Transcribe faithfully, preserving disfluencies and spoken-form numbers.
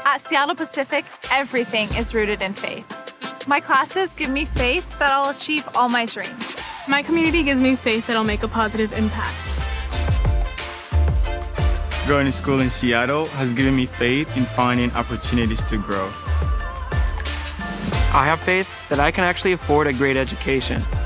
At Seattle Pacific, everything is rooted in faith. My classes give me faith that I'll achieve all my dreams. My community gives me faith that I'll make a positive impact. Going to school in Seattle has given me faith in finding opportunities to grow. I have faith that I can actually afford a great education.